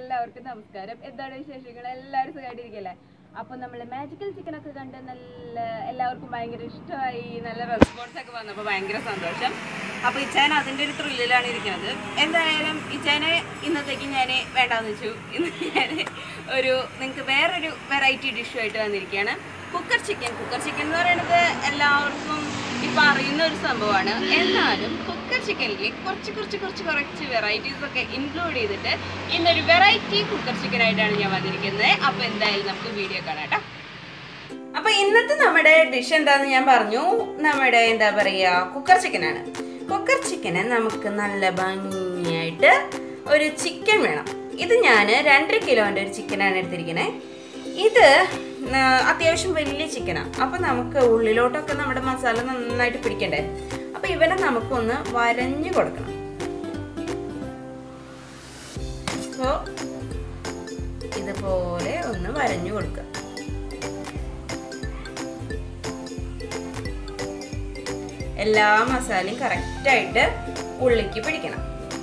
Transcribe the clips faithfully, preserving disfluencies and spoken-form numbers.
എല്ലാവർക്കും നമസ്കാരം. എന്താണ് വിശേഷങ്ങൾ? എല്ലാവരും സുഖമായിട്ടിരിക്കല്ലേ? അപ്പോൾ നമ്മൾ മാജിക്കൽ ചിക്കൻ ഒക്കെ കണ്ട് നല്ല എല്ലാവർക്കും ഭയങ്കര ഇഷ്ടമായി, നല്ല റെസ്പോൺസ് ഒക്കെ വന്നപ്പോൾ ഭയങ്കര സന്തോഷം. അപ്പോൾ ഇച്ചാൻ അതിൻ്റെ ഒരു ത്രില്ലിലാണ് ഇരിക്കുന്നത്. എന്തായാലും ഇച്ചാനെ ഇന്നത്തേക്ക് ഞാൻ വേണ്ടാന്ന് വെച്ചു. ഇന്ന് ഞാൻ ഒരു നിങ്ങൾക്ക് വേറൊരു വെറൈറ്റി ഡിഷുമായിട്ട് വന്നിരിക്കുകയാണ്. Cooker chicken. കുക്കർ ചിക്കൻ എന്ന് പറയുന്നത് എല്ലാവർക്കും ഇപ്പം അറിയുന്ന ഒരു സംഭവമാണ്. എന്നാലും കുക്കർ ചിക്കനിൽ കുറച്ച് കുറച്ച് കുറച്ച് കുറച്ച് വെറൈറ്റീസ് ഒക്കെ ഇൻക്ലൂഡ് ചെയ്തിട്ട് ഇന്നൊരു വെറൈറ്റി കുക്കർ ചിക്കനായിട്ടാണ് ഞാൻ വന്നിരിക്കുന്നത്. അപ്പോൾ എന്തായാലും നമുക്ക് വീഡിയോ കാണാം കേട്ടോ. അപ്പോൾ ഇന്നത്തെ നമ്മുടെ ഡിഷ് എന്താണെന്ന് ഞാൻ പറഞ്ഞു. നമ്മുടെ എന്താ പറയുക, കുക്കർ ചിക്കനാണ്. കുക്കർ ചിക്കന് നമുക്ക് നല്ല ഭംഗിയായിട്ട് ഒരു ചിക്കൻ വേണം. ഇത് ഞാൻ രണ്ടര കിലോൻ്റെ ഒരു ചിക്കനാണ് എടുത്തിരിക്കുന്നത്. ഇത് അത്യാവശ്യം വലിയ ചിക്കനാണ്. അപ്പം നമുക്ക് ഉള്ളിലോട്ടൊക്കെ നമ്മുടെ മസാല നന്നായിട്ട് പിടിക്കണ്ടേ. അപ്പം ഇവനെ നമുക്കൊന്ന് വരഞ്ഞു കൊടുക്കണം. അപ്പോൾ ഇതുപോലെ ഒന്ന് വരഞ്ഞു കൊടുക്കുക. എല്ലാ മസാലയും കറക്റ്റായിട്ട് ഉള്ളിക്ക് പിടിക്കണം.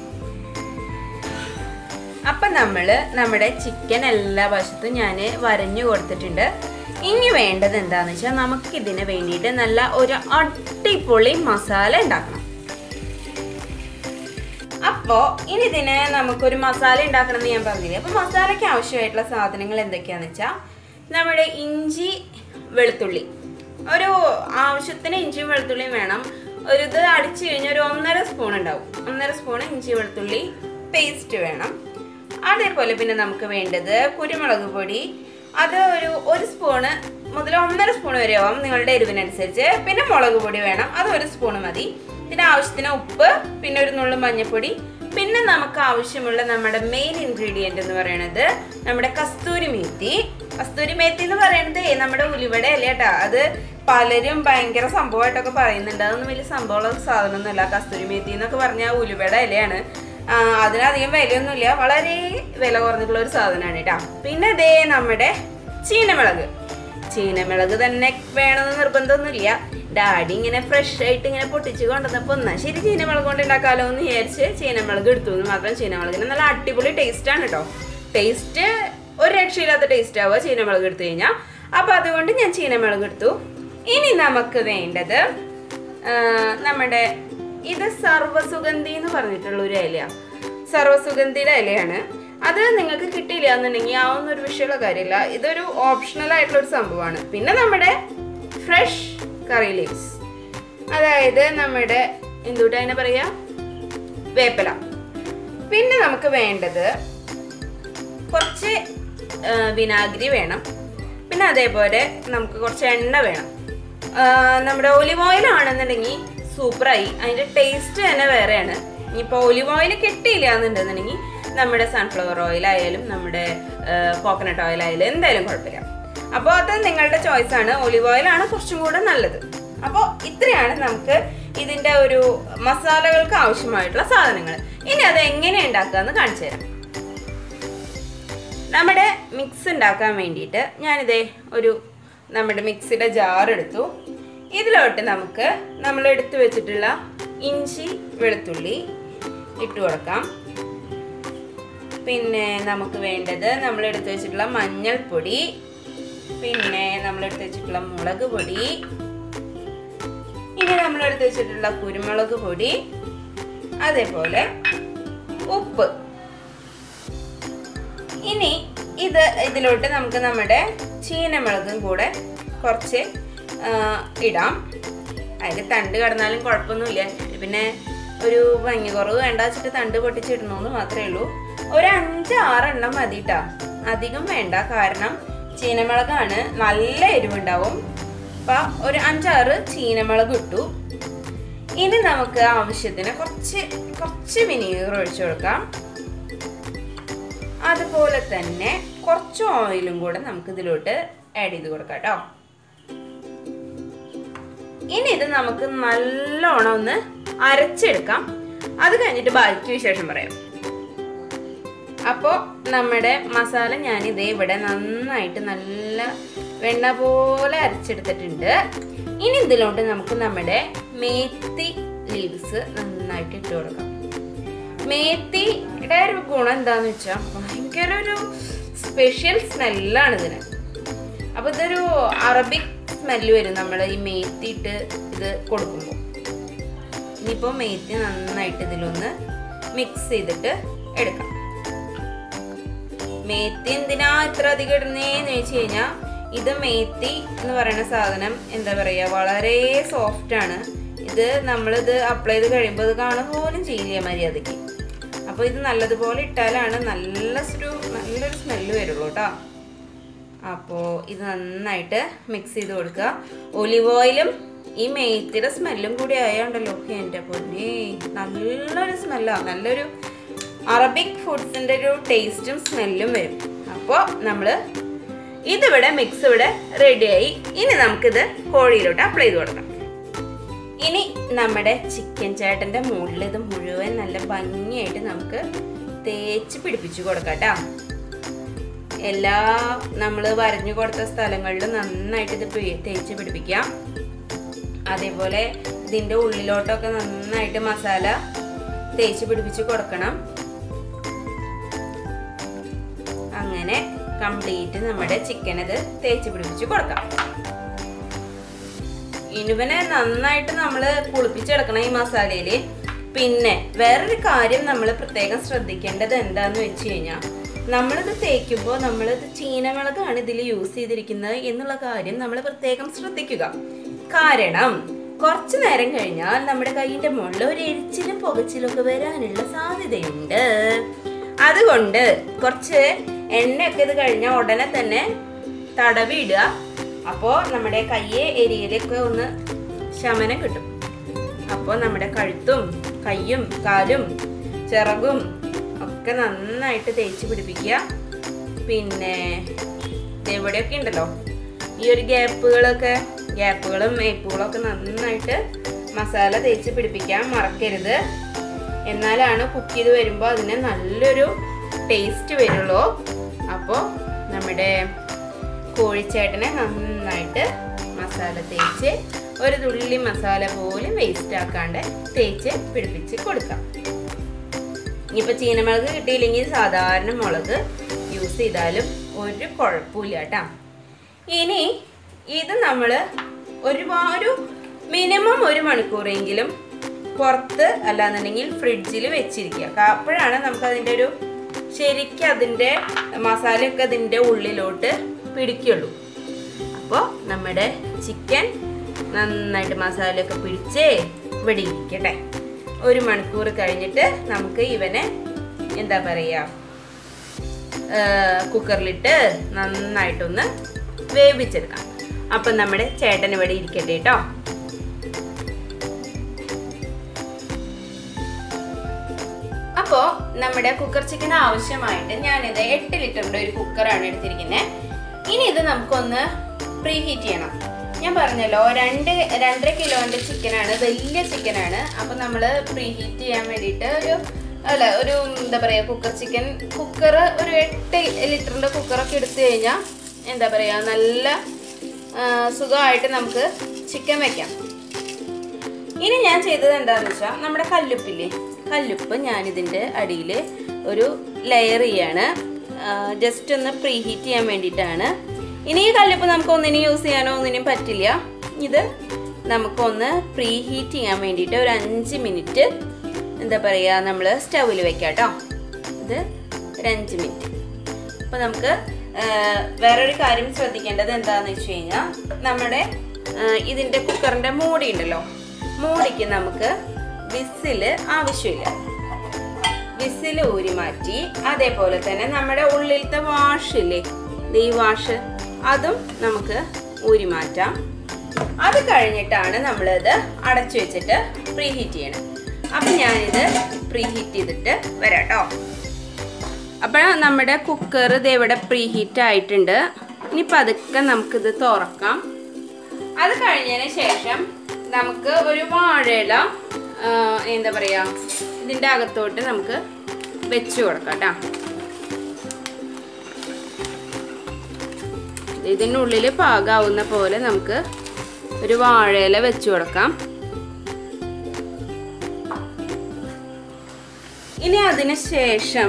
അപ്പം നമ്മൾ നമ്മുടെ ചിക്കൻ എല്ലാ വശത്തും ഞാൻ വരഞ്ഞു കൊടുത്തിട്ടുണ്ട്. ഇനി വേണ്ടത് എന്താണെന്ന് വെച്ചാൽ നമുക്കിതിന് വേണ്ടിയിട്ട് നല്ല ഒരു അടിപൊളി മസാല ഉണ്ടാക്കണം. അപ്പോൾ ഇനി ഇതിന് നമുക്കൊരു മസാല ഉണ്ടാക്കണം എന്ന് ഞാൻ പറഞ്ഞില്ലേ. അപ്പോൾ മസാലയ്ക്ക് ആവശ്യമായിട്ടുള്ള സാധനങ്ങൾ എന്തൊക്കെയാണെന്ന് വെച്ചാൽ നമ്മുടെ ഇഞ്ചി വെളുത്തുള്ളി, ഒരു ആവശ്യത്തിന് ഇഞ്ചിയും വെളുത്തുള്ളിയും വേണം. ഒരു ഇത് അടിച്ചു കഴിഞ്ഞാൽ ഒരു ഒന്നര സ്പൂൺ ഉണ്ടാവും. ഒന്നര സ്പൂൺ ഇഞ്ചി വെളുത്തുള്ളി പേസ്റ്റ് വേണം. അതേപോലെ പിന്നെ നമുക്ക് വേണ്ടത് കുരുമുളക് പൊടി, അത് ഒരു ഒരു സ്പൂണ് മുതൽ ഒന്നര സ്പൂൺ വരെ ആവും നിങ്ങളുടെ എരിവിനനുസരിച്ച്. പിന്നെ മുളക് പൊടി വേണം, അത് ഒരു സ്പൂണ് മതി. പിന്നെ ആവശ്യത്തിന് ഉപ്പ്, പിന്നെ ഒരു നുള്ളു മഞ്ഞൾപ്പൊടി. പിന്നെ നമുക്ക് ആവശ്യമുള്ള നമ്മുടെ മെയിൻ ഇൻഗ്രീഡിയൻ്റ് എന്ന് പറയുന്നത് നമ്മുടെ കസ്തൂരി മേത്തി. കസ്തൂരി മേത്തി എന്ന് പറയുന്നത് നമ്മുടെ ഉലുവയുടെ ഇല കേട്ടോ. അത് പലരും ഭയങ്കര സംഭവമായിട്ടൊക്കെ പറയുന്നുണ്ട്. അതൊന്നും വലിയ സംഭവമുള്ള സാധനമൊന്നുമല്ല. കസ്തൂരി മേത്തി എന്നൊക്കെ പറഞ്ഞാൽ ഉലുവയുടെ ഇലയാണ്. അതിനധികം വിലയൊന്നുമില്ല, വളരെ വില കുറഞ്ഞിട്ടുള്ള ഒരു സാധനമാണ് കേട്ടോ. പിന്നെ ഇതേ നമ്മുടെ ചീനമുളക്. ചീനമുളക് തന്നെ വേണമെന്ന് നിർബന്ധമൊന്നുമില്ല. ഡാഡി ഇങ്ങനെ ഫ്രഷ് ആയിട്ട് ഇങ്ങനെ പൊട്ടിച്ച് കൊണ്ടുവന്നപ്പോൾ ഒന്നാ ശരി ചീനമുളക് കൊണ്ട് ഉണ്ടാക്കാമല്ലോ എന്ന് വിചാരിച്ച് ചീനമുളക് എടുത്തു എന്ന് മാത്രം. ചീനമുളകിന് നല്ല അടിപൊളി ടേസ്റ്റാണ് കേട്ടോ. ടേസ്റ്റ് ഒരു രക്ഷയില്ലാത്ത ടേസ്റ്റ് ആവുക ചീനമുളക് എടുത്തു കഴിഞ്ഞാൽ. അപ്പോൾ അതുകൊണ്ട് ഞാൻ ചീനമുളക് എടുത്തു. ഇനി നമുക്ക് വേണ്ടത് നമ്മുടെ ഇത് സർവ്വസുഗന്ധി എന്ന് പറഞ്ഞിട്ടുള്ള ഒരു ഇലയാണ്. സർവ്വസുഗന്ധിയുടെ ഇലയാണ്. അത് നിങ്ങൾക്ക് കിട്ടിയില്ല എന്നുണ്ടെങ്കിൽ ആ ഒന്നും ഒരു വിഷയമുള്ള കാര്യമില്ല. ഇതൊരു ഓപ്ഷണൽ ആയിട്ടുള്ള ഒരു സംഭവമാണ്. പിന്നെ നമ്മുടെ ഫ്രഷ് കറി ലീവ്സ്, അതായത് നമ്മുടെ എന്തുട്ടാ അതിനെ പറയാ, വേപ്പില. പിന്നെ നമുക്ക് വേണ്ടത് കുറച്ച് വിനാഗിരി വേണം. പിന്നെ അതേപോലെ നമുക്ക് കുറച്ച് എണ്ണ വേണം. നമ്മുടെ ഒലിവ് ഓയിൽ ആണെന്നുണ്ടെങ്കിൽ സൂപ്പറായി, അതിൻ്റെ ടേസ്റ്റ് തന്നെ വേറെയാണ്. ഇനിയിപ്പോൾ ഒലിവ് ഓയിൽ കിട്ടിയില്ല എന്നുണ്ടെന്നുണ്ടെങ്കിൽ നമ്മുടെ സൺഫ്ലവർ ഓയിലായാലും നമ്മുടെ കോക്കനട്ട് ഓയിലായാലും എന്തായാലും കുഴപ്പമില്ല. അപ്പോൾ അത് നിങ്ങളുടെ ചോയ്സാണ്. ഒലിവ് ഓയിലാണ് കുറച്ചും കൂടെ നല്ലത്. അപ്പോൾ ഇത്രയാണ് നമുക്ക് ഇതിൻ്റെ ഒരു മസാലകൾക്ക് ആവശ്യമായിട്ടുള്ള സാധനങ്ങൾ. ഇനി അത് എങ്ങനെ ഉണ്ടാക്കാമെന്ന് കാണിച്ചു തരാം. നമ്മുടെ മിക്സ് ഉണ്ടാക്കാൻ വേണ്ടിയിട്ട് ഞാനിതേ ഒരു നമ്മുടെ മിക്സിയുടെ ജാർ എടുത്തു. ഇതിലോട്ട് നമുക്ക് നമ്മൾ എടുത്തു വെച്ചിട്ടുള്ള ഇഞ്ചി വെളുത്തുള്ളി ഇട്ട് കൊടുക്കാം. പിന്നെ നമുക്ക് വേണ്ടത് നമ്മൾ എടുത്തു വെച്ചിട്ടുള്ള മഞ്ഞൾപ്പൊടി, പിന്നെ നമ്മൾ എടുത്തു വെച്ചിട്ടുള്ള മുളക് പൊടി, ഇനി നമ്മൾ എടുത്തു വെച്ചിട്ടുള്ള കുരുമുളക് പൊടി, അതേപോലെ ഉപ്പ്. ഇനി ഇത് ഇതിലോട്ട് നമുക്ക് നമ്മുടെ ചീനമുളകും കൂടെ കുറച്ച് ഇടാം. അതിൽ തണ്ട് കടന്നാലും കുഴപ്പമൊന്നുമില്ല. പിന്നെ ഒരു ഭംഗി കുറവ് വേണ്ട വെച്ചിട്ട് തണ്ട് പൊട്ടിച്ചിടണമെന്ന് മാത്രമേ ഉള്ളൂ. ഒരു അഞ്ച് ആറെണ്ണം മതി കേട്ടോ, അധികം വേണ്ട. കാരണം ചീനമുളകാണ്, നല്ല എരിവുണ്ടാവും. അപ്പം ഒരു അഞ്ചാറ് ചീനമുളക് ഇട്ടു. ഇനി നമുക്ക് ആവശ്യത്തിന് കുറച്ച് കുറച്ച് വിനീഗർ ഒഴിച്ചു കൊടുക്കാം. അതുപോലെ തന്നെ കുറച്ച് ഓയിലും കൂടെ നമുക്ക് ഇതിലോട്ട് ആഡ് ചെയ്ത് കൊടുക്കാം കേട്ടോ. ഇനി ഇത് നമുക്ക് നല്ലോണം ഒന്ന് അരച്ചെടുക്കാം. അത് കഴിഞ്ഞിട്ട് ബാക്കി വിശേഷം പറയാം. അപ്പോൾ നമ്മുടെ മസാല ഞാൻ ഇതേ ഇവിടെ നന്നായിട്ട് നല്ല വെണ്ണ പോലെ അരച്ചെടുത്തിട്ടുണ്ട്. ഇനി ഇതിലോട്ട് നമുക്ക് നമ്മുടെ മേത്തി ലീവ്സ് നന്നായിട്ട് ഇട്ട് കൊടുക്കാം. മേത്തിയുടെ ഒരു ഗുണം എന്താന്ന് വെച്ചാൽ ഭയങ്കര ഒരു സ്പെഷ്യൽ സ്മെല്ലാണ് ഇതിന്. അപ്പൊ ഇതൊരു അറബിക് സ്മെല്ല് വരും നമ്മൾ ഈ മേത്തി ഇട്ട് ഇത് കൊടുക്കുമ്പോൾ. ഇനിയിപ്പോ മേത്തി നന്നായിട്ട് ഇതിലൊന്ന് മിക്സ് ചെയ്തിട്ട് എടുക്കാം. മേത്തി എന്തിനാ ഇത്ര അധികം ഇടുന്നേന്ന് വെച്ച് കഴിഞ്ഞാൽ ഇത് മേത്തി എന്ന് പറയുന്ന സാധനം എന്താ പറയാ വളരെ സോഫ്റ്റ് ആണ്. ഇത് നമ്മളിത് അപ്ലൈ ചെയ്ത് കഴിയുമ്പോൾ ഇത് കാണുക പോലും ചെയ്യില്ല മര്യാദയ്ക്ക്. അപ്പോൾ ഇത് നല്ലതുപോലെ ഇട്ടാലാണ് നല്ല ഒരു നല്ലൊരു സ്മെല്ല് വരുള്ളൂ കേട്ടോ. അപ്പോൾ ഇത് നന്നായിട്ട് മിക്സ് ചെയ്ത് കൊടുക്കുക. ഒലിവ് ഓയിലും ഈ മേത്തിയുടെ സ്മെല്ലും കൂടി ആയാണ്ടല്ലോ എൻ്റെ പൊന്നേ നല്ലൊരു സ്മെല്ലാണ്. നല്ലൊരു അറബിക് ഫുഡ്സിൻ്റെ ഒരു ടേസ്റ്റും സ്മെല്ലും വരും. അപ്പോൾ നമ്മൾ ഇതിവിടെ മിക്സ് ഇവിടെ റെഡിയായി. ഇനി നമുക്കിത് കോഴിയിലോട്ട് അപ്ലൈ ചെയ്ത് കൊടുക്കാം. ഇനി നമ്മുടെ ചിക്കൻ ചേട്ടൻ്റെ മുകളിൽ ഇത് മുഴുവൻ നല്ല ഭംഗിയായിട്ട് നമുക്ക് തേച്ച് പിടിപ്പിച്ച് കൊടുക്കാം കേട്ടോ. എല്ലാ നമ്മൾ വരഞ്ഞു കൊടുത്ത സ്ഥലങ്ങളിലും നന്നായിട്ട് ഇത് തേച്ച് പിടിപ്പിക്കാം. അതേപോലെ ഇതിൻ്റെ ഉള്ളിലോട്ടൊക്കെ നന്നായിട്ട് മസാല തേച്ച് പിടിപ്പിച്ച് കൊടുക്കണം. അങ്ങനെ കംപ്ലീറ്റ് നമ്മുടെ ചിക്കൻ ഇത് തേച്ച് പിടിപ്പിച്ച് കൊടുക്കാം. ഇനുവനെ നന്നായിട്ട് നമ്മൾ കുളിപ്പിച്ചെടുക്കണം ഈ മസാലയില്. പിന്നെ വേറൊരു കാര്യം നമ്മൾ പ്രത്യേകം ശ്രദ്ധിക്കേണ്ടത് എന്താന്ന് വെച്ച് കഴിഞ്ഞാൽ നമ്മളിത് തേക്കുമ്പോൾ നമ്മളിത് ചീനമുളകാണ് ഇതിൽ യൂസ് ചെയ്തിരിക്കുന്നത് എന്നുള്ള കാര്യം നമ്മൾ പ്രത്യേകം ശ്രദ്ധിക്കുക. കാരണം കുറച്ചു നേരം കഴിഞ്ഞാൽ നമ്മുടെ കൈയിന്റെ മുകളിൽ ഒരു എരിച്ചിലും പുകച്ചിലും ഒക്കെ വരാനുള്ള സാധ്യതയുണ്ട്. അതുകൊണ്ട് കുറച്ച് എണ്ണയൊക്കെ ഇത് കഴിഞ്ഞാൽ ഉടനെ തന്നെ തടവി ഇടുക. അപ്പോൾ നമ്മുടെ കയ്യെ എരിയിലൊക്കെ ഒന്ന് ശമനം കിട്ടും. അപ്പോൾ നമ്മുടെ കഴുത്തും കയ്യും കാലും ചിറകും ഒക്കെ നന്നായിട്ട് തേച്ച് പിടിപ്പിക്കുക. പിന്നെ ഇവിടെയൊക്കെ ഉണ്ടല്ലോ ഈ ഒരു ഗ്യാപ്പുകളൊക്കെ ഗ്യാപ്പുകളും മേപ്പുകളും ഒക്കെ നന്നായിട്ട് മസാല തേച്ച് പിടിപ്പിക്കാൻ മറക്കരുത്. എന്നാലാണ് കുക്ക് ചെയ്ത് വരുമ്പോൾ അതിന് നല്ലൊരു ടേസ്റ്റ് വരുള്ളൂ. അപ്പോൾ നമ്മുടെ കോഴിച്ചേട്ടനെ നന്നായിട്ട് മസാല തേച്ച് ഒരു തുള്ളി മസാല പോലും വേസ്റ്റ് ആക്കാണ്ട് തേച്ച് പിടിപ്പിച്ച് കൊടുക്കാം. ഇനിയിപ്പോൾ ചീനമുളക് കിട്ടിയില്ലെങ്കിൽ സാധാരണ മുളക് യൂസ് ചെയ്താലും ഒരു കുഴപ്പമില്ല കേട്ടോ. ഇനി ഇത് നമ്മൾ ഒരുപാട് മിനിമം ഒരു മണിക്കൂറെങ്കിലും പുറത്ത് അല്ലാന്നുണ്ടെങ്കിൽ ഫ്രിഡ്ജിൽ വെച്ചിരിക്കുക. അപ്പോഴാണ് നമുക്കതിൻ്റെ ഒരു ശരിക്കും അതിൻ്റെ മസാലയൊക്കെ അതിൻ്റെ ഉള്ളിലോട്ട് പിടിക്കുള്ളൂ. അപ്പോൾ നമ്മുടെ ചിക്കൻ നന്നായിട്ട് മസാലയൊക്കെ പിടിച്ച് ഇവിടെ ഇരിക്കട്ടെ. ഒരു മണിക്കൂർ കഴിഞ്ഞിട്ട് നമുക്ക് ഇവനെ എന്താ പറയുക കുക്കറിലിട്ട് നന്നായിട്ടൊന്ന് വേവിച്ചെടുക്കാം. അപ്പം നമ്മുടെ ചേട്ടൻ ഇവിടെ ഇരിക്കട്ടെ കേട്ടോ. അപ്പോൾ നമ്മുടെ കുക്കർ ചിക്കൻ ആവശ്യമായിട്ട് ഞാനിത് എട്ട് ലിറ്ററിൻ്റെ ഒരു കുക്കറാണ് എടുത്തിരിക്കുന്നത്. ഇനി ഇത് നമുക്കൊന്ന് പ്രീ ഹീറ്റ് ചെയ്യണം. ഞാൻ പറഞ്ഞല്ലോ രണ്ട് രണ്ടര കിലോൻ്റെ ചിക്കനാണ്, വലിയ ചിക്കനാണ്. അപ്പോൾ നമ്മൾ പ്രീ ഹീറ്റ് ചെയ്യാൻ വേണ്ടിയിട്ട് ഒരു അല്ല ഒരു എന്താ പറയുക കുക്കർ ചിക്കൻ കുക്കർ ഒരു എട്ട് ലിറ്ററിൻ്റെ കുക്കറൊക്കെ എടുത്തു കഴിഞ്ഞാൽ എന്താ പറയുക നല്ല സുഖമായിട്ട് നമുക്ക് ചിക്കൻ വെക്കാം. ഇനി ഞാൻ ചെയ്തത് എന്താണെന്ന് വെച്ചാൽ നമ്മുടെ കല്ലുപ്പില്ലേ, കല്ലുപ്പ് ഞാനിതിൻ്റെ അടിയിൽ ഒരു ലെയർ ചെയ്യാണ്. ജസ്റ്റ് ഒന്ന് പ്രീ ഹീറ്റ് ചെയ്യാൻ വേണ്ടിയിട്ടാണ്. ഇനി ഈ കല്ലുപ്പ് നമുക്ക് ഒന്നിനും യൂസ് ചെയ്യാനോ ഒന്നിനും പറ്റില്ല. ഇത് നമുക്കൊന്ന് പ്രീ ഹീറ്റ് ചെയ്യാൻ വേണ്ടിയിട്ട് ഒരു അഞ്ച് മിനിറ്റ് എന്താ പറയുക നമ്മൾ സ്റ്റൗവിൽ വെക്കാം കേട്ടോ. ഇത് ഒരു അഞ്ച് മിനിറ്റ്. അപ്പോൾ നമുക്ക് വേറൊരു കാര്യം ശ്രദ്ധിക്കേണ്ടത് എന്താണെന്ന് വെച്ച് കഴിഞ്ഞാൽ നമ്മുടെ ഇതിൻ്റെ കുക്കറിൻ്റെ മൂടി ഉണ്ടല്ലോ, മൂടിക്ക് നമുക്ക് വിസിൽ ആവശ്യമില്ല. വിസിൽ ഊരി മാറ്റി അതേപോലെ തന്നെ നമ്മുടെ ഉള്ളിലത്തെ വാഷില്ലേ ഈ വാഷ് അതും നമുക്ക് ഊരി മാറ്റാം. അത് കഴിഞ്ഞിട്ടാണ് നമ്മളിത് അടച്ചു വെച്ചിട്ട് പ്രീ ഹീറ്റ് ചെയ്യണം. അപ്പം ഞാനിത് പ്രീ ഹീറ്റ് ചെയ്തിട്ട് വരാം കേട്ടോ. അപ്പോൾ നമ്മുടെ കുക്കർ ഇത് ഇവിടെ പ്രീ ഹീറ്റ് ആയിട്ടുണ്ട്. ഇനി പതുക്കെ നമുക്കിത് തുറക്കാം. അത് കഴിഞ്ഞതിന് ശേഷം നമുക്ക് ഒരു വാഴയില എന്താ പറയുക ഇതിൻ്റെ അകത്തോട്ട് നമുക്ക് വെച്ച് കൊടുക്കാം കേട്ടോ. ഇതിനുള്ളിൽ പാകാവുന്ന പോലെ നമുക്ക് ഒരു വാഴയില വെച്ച് കൊടുക്കാം. ഇനി അതിന് ശേഷം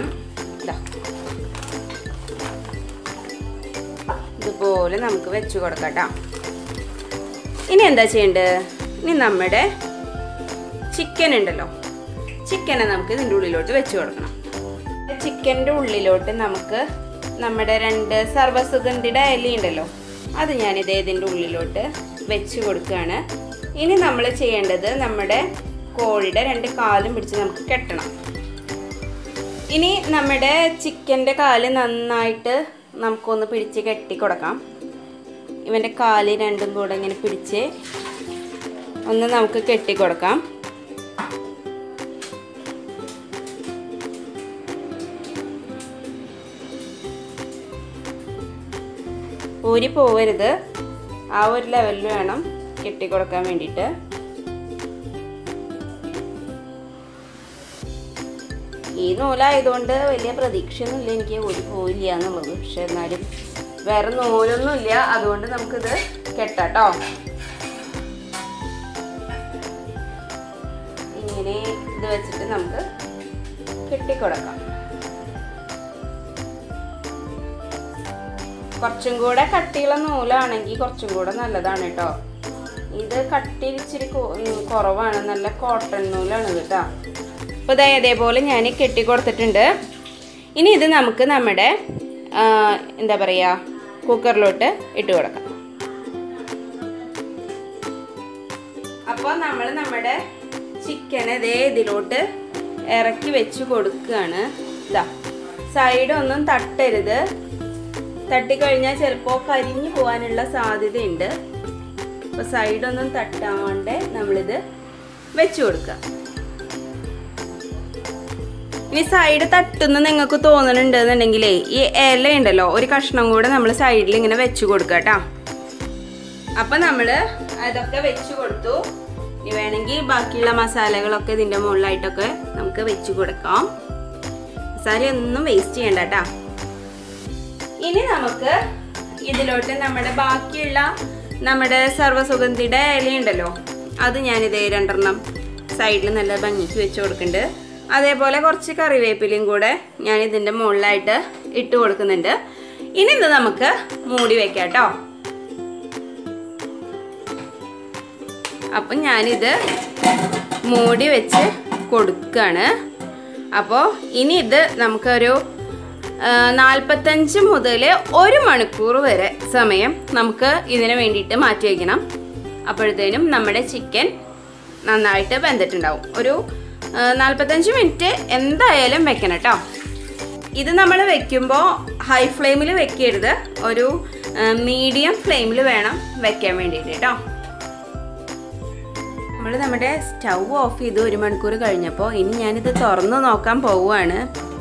ഇതുപോലെ നമുക്ക് വെച്ച് കൊടുക്കാം ട്ടോ. ഇനി എന്താ ചെയ്യേണ്ടത്? ഇനി നമ്മുടെ ചിക്കൻ ഉണ്ടല്ലോ, ചിക്കനെ നമുക്ക് ഇതിൻ്റെ ഉള്ളിലോട്ട് വെച്ച് കൊടുക്കണം. ചിക്കൻ്റെ ഉള്ളിലോട്ട് നമുക്ക് നമ്മുടെ രണ്ട് സർവ്വസുഗന്ധിയുടെ ഇല ഉണ്ടല്ലോ, അത് ഞാനിത് ഇതിൻ്റെ ഉള്ളിലോട്ട് വെച്ച് കൊടുക്കുകയാണ്. ഇനി നമ്മൾ ചെയ്യേണ്ടത് നമ്മുടെ കോഴിയുടെ രണ്ട് കാലും പിടിച്ച് നമുക്ക് കെട്ടണം. ഇനി നമ്മുടെ ചിക്കൻ്റെ കാല് നന്നായിട്ട് നമുക്കൊന്ന് പിടിച്ച് കെട്ടി കൊടുക്കാം. ഇവൻ്റെ കാല് രണ്ടും കൂടെ ഇങ്ങനെ പിടിച്ച് ഒന്ന് നമുക്ക് കെട്ടി കൊടുക്കാം. ഊരി പോവരുത്, ആ ഒരു ലെവലിൽ വേണം കെട്ടി കൊടുക്കാൻ വേണ്ടിയിട്ട്. ഈ നൂലായതുകൊണ്ട് വലിയ പ്രതീക്ഷയൊന്നുമില്ല എനിക്ക് ഒരു പോയില്ല എന്നുള്ളത്. പക്ഷെ എന്നാലും വേറെ നൂലൊന്നുമില്ല, അതുകൊണ്ട് നമുക്കിത് കെട്ടാട്ടോ. ഇങ്ങനെ ഇത് വെച്ചിട്ട് നമുക്ക് കെട്ടിക്കൊടുക്കാം. കുറച്ചും കൂടെ കട്ടിയുള്ള നൂലാണെങ്കിൽ കുറച്ചും കൂടെ നല്ലതാണ് കേട്ടോ. ഇത് കട്ടി ഇച്ചിരി കുറവാണ്, നല്ല കോട്ടൺ നൂലാണ് കേട്ടോ. അപ്പോൾ ഇതാ ഇതേപോലെ ഞാൻ കെട്ടിക്കൊടുത്തിട്ടുണ്ട്. ഇനി ഇത് നമുക്ക് നമ്മുടെ എന്താ പറയുക കുക്കറിലോട്ട് ഇട്ട് കൊടുക്കാം. അപ്പോൾ നമ്മൾ നമ്മുടെ ചിക്കന് ഇതേ ഇതിലോട്ട് ഇറക്കി വെച്ച് കൊടുക്കുകയാണ്. ഇതാ സൈഡൊന്നും തട്ടരുത്, തട്ടിക്കഴിഞ്ഞാൽ ചിലപ്പോൾ കരിഞ്ഞു പോകാനുള്ള സാധ്യതയുണ്ട്. അപ്പോൾ സൈഡൊന്നും തട്ടാണ്ട് നമ്മളിത് വെച്ച് കൊടുക്കുക. ഇനി സൈഡ് തട്ടുന്ന നിങ്ങൾക്ക് തോന്നുന്നുണ്ട് എന്നുണ്ടെങ്കിലേ ഈ ഇല ഉണ്ടല്ലോ ഒരു കഷ്ണം കൂടെ നമ്മൾ സൈഡിൽ ഇങ്ങനെ വെച്ച് കൊടുക്കുക കേട്ടോ. അപ്പം നമ്മൾ അതൊക്കെ വെച്ച് കൊടുത്തു. ഇനി വേണമെങ്കിൽ ബാക്കിയുള്ള മസാലകളൊക്കെ ഇതിൻ്റെ മുകളിലായിട്ടൊക്കെ നമുക്ക് വെച്ച് കൊടുക്കാം. മസാല ഒന്നും വേസ്റ്റ് ചെയ്യണ്ട കേട്ടോ. ഇനി നമുക്ക് ഇതിലോട്ട് നമ്മുടെ ബാക്കിയുള്ള നമ്മുടെ സർവ്വസുഗന്ധിയുടെ ഇലയുണ്ടല്ലോ, അത് ഞാനിതേ രണ്ടെണ്ണം സൈഡിൽ നല്ല ഭംഗിക്ക് വെച്ച് കൊടുക്കുന്നുണ്ട്. അതേപോലെ കുറച്ച് കറിവേപ്പിലയും കൂടെ ഞാൻ ഇതിൻ്റെ മുകളിലായിട്ട് ഇട്ട് കൊടുക്കുന്നുണ്ട്. ഇനി ഇത് നമുക്ക് മൂടി വെക്കാം കേട്ടോ. അപ്പം ഞാനിത് മൂടി വെച്ച് കൊടുക്കുകയാണ്. അപ്പോൾ ഇനി ഇത് നമുക്കൊരു നാൽപ്പത്തഞ്ച് മുതൽ ഒരു മണിക്കൂർ വരെ സമയം നമുക്ക് ഇതിന് വേണ്ടിയിട്ട് മാറ്റി വയ്ക്കണം. അപ്പോഴത്തേനും നമ്മുടെ ചിക്കൻ നന്നായിട്ട് വെന്തിട്ടുണ്ടാവും. ഒരു നാൽപ്പത്തഞ്ച് മിനിറ്റ് എന്തായാലും വെക്കണം കേട്ടോ. ഇത് നമ്മൾ വെക്കുമ്പോൾ ഹൈ ഫ്ലെയിമിൽ വെക്കരുത്, ഒരു മീഡിയം ഫ്ലെയിമിൽ വേണം വെക്കാൻ വേണ്ടിയിട്ട് കേട്ടോ. നമ്മൾ നമ്മുടെ സ്റ്റൗ ഓഫ് ചെയ്ത് ഒരു മണിക്കൂർ കഴിഞ്ഞപ്പോൾ ഇനി ഞാനിത് തുറന്ന് നോക്കാൻ പോവുകയാണ്.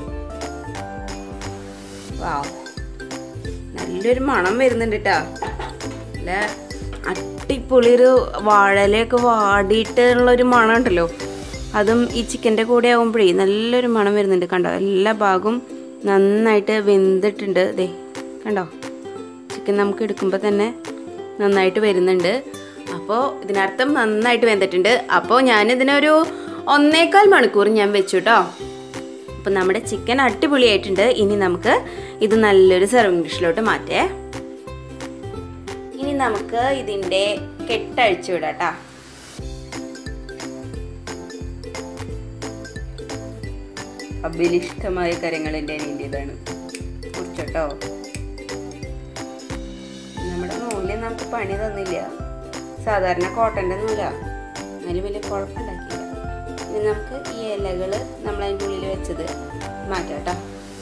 വാവ്, നല്ലൊരു മണം വരുന്നുണ്ട് കേട്ടോ. നല്ല അടിപൊളിയൊരു വാഴയിലൊക്കെ വാടിയിട്ടുള്ളൊരു മണം ഉണ്ടല്ലോ, അതും ഈ ചിക്കൻ്റെ കൂടെ ആകുമ്പോഴേ നല്ലൊരു മണം വരുന്നുണ്ട്. കണ്ടോ, എല്ലാ ഭാഗവും നന്നായിട്ട് വെന്തിട്ടുണ്ട്. ദേ കണ്ടോ, ചിക്കൻ നമുക്ക് എടുക്കുമ്പോൾ തന്നെ നന്നായിട്ട് വരുന്നുണ്ട്. അപ്പോൾ ഇതിനർത്ഥം നന്നായിട്ട് വെന്തിട്ടുണ്ട്. അപ്പോൾ ഞാനിതിനൊരു ഒന്നേകാൽ മണിക്കൂർ ഞാൻ വെച്ചു കേട്ടോ. അപ്പോൾ നമ്മുടെ ചിക്കൻ അടിപൊളിയായിട്ടുണ്ട്. ഇനി നമുക്ക് ഇത് നല്ലൊരു സെർവിങ് ഡിഷിലോട്ട് മാറ്റേ. ഇനി നമുക്ക് ഇതിൻ്റെ കെട്ടഴിച്ചു വിടാം കേട്ടോ. അഭിലിഷ്ടമായ കാര്യങ്ങളെൻ്റെ അതിൻ്റെതാണ് കുറിച്ചോട്ടോ. നമ്മുടെ നൂല് നമുക്ക് പണി തന്നില്ല, സാധാരണ കോട്ടൻ്റെ നൂല, എന്നാലും വലിയ കുഴപ്പമുണ്ടാക്കിയില്ല. ഇനി നമുക്ക് ഈ ഇലകൾ നമ്മൾ അതിൻ്റെ ഉള്ളിൽ വെച്ചത് മാറ്റാം കേട്ടോ.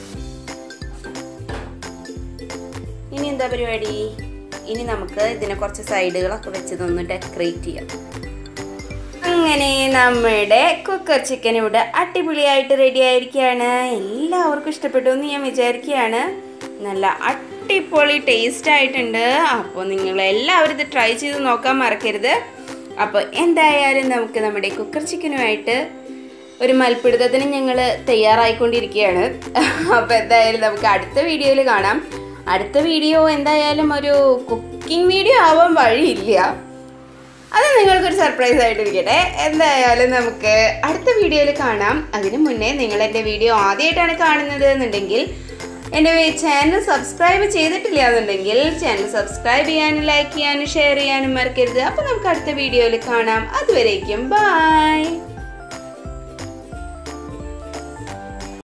ഇനി എന്താ പരിപാടി? ഇനി നമുക്ക് ഇതിനെ കുറച്ച് സൈഡുകളൊക്കെ വെച്ചതൊന്ന് ഡെക്കറേറ്റ് ചെയ്യാം. അങ്ങനെ നമ്മുടെ കുക്കർ ചിക്കൻ ഇവിടെ അടിപൊളിയായിട്ട് റെഡി ആയിരിക്കുകയാണ്. എല്ലാവർക്കും ഇഷ്ടപ്പെട്ടു എന്ന് ഞാൻ വിചാരിക്കുകയാണ്. നല്ല അടിപൊളി ടേസ്റ്റ് ആയിട്ടുണ്ട്. അപ്പോൾ നിങ്ങൾ എല്ലാവരും ഇത് ട്രൈ ചെയ്ത് നോക്കാൻ മറക്കരുത്. അപ്പോൾ എന്തായാലും നമുക്ക് നമ്മുടെ കുക്കർ ചിക്കനുമായിട്ട് ഒരു മൽപ്പിടുത്തത്തിന് ഞങ്ങൾ തയ്യാറായിക്കൊണ്ടിരിക്കുകയാണ്. അപ്പോൾ എന്തായാലും നമുക്ക് അടുത്ത വീഡിയോയിൽ കാണാം. അടുത്ത വീഡിയോ എന്തായാലും ഒരു കുക്കിംഗ് വീഡിയോ ആവാൻ വഴിയില്ല. അത് നിങ്ങൾക്കൊരു സർപ്രൈസ് ആയിട്ടിരിക്കട്ടെ. എന്തായാലും നമുക്ക് അടുത്ത വീഡിയോയിൽ കാണാം. അതിനു മുന്നേ നിങ്ങൾ എൻ്റെ വീഡിയോ ആദ്യമായിട്ടാണ് കാണുന്നത് എന്നുണ്ടെങ്കിൽ എൻ്റെ ചാനൽ സബ്സ്ക്രൈബ് ചെയ്തിട്ടില്ല എന്നുണ്ടെങ്കിൽ ചാനൽ സബ്സ്ക്രൈബ് ചെയ്യാനും ലൈക്ക് ചെയ്യാനും ഷെയർ ചെയ്യാനും മറക്കരുത്. അപ്പോൾ നമുക്ക് അടുത്ത വീഡിയോയിൽ കാണാം. അതുവരേക്കും ബൈ.